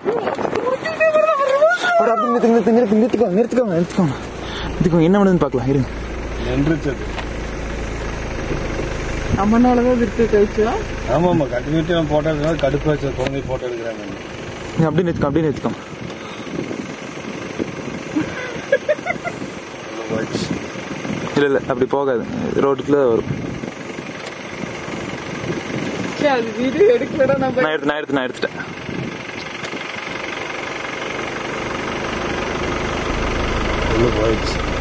நிறுத்துக்கோங்க. என்ன பண்ணுதுன்னு பாக்கலாம். இருங்க. அம்மனாலதான் விட்டு கழிச்சா. ஆமா கண்டிப்பா போட்டோ கடுப்பு வச்சு குழந்தை போட்டோ எடுக்கிறாங்க. அப்படியே நிறுத்துக்கோங்க. இல்ல அப்படி போகாது, ரோட்டுக்குள்ள வரும். அது வீடியோ எடுக்கலடா. நான் எடுத்துட்டேன். போயிடுச்சு.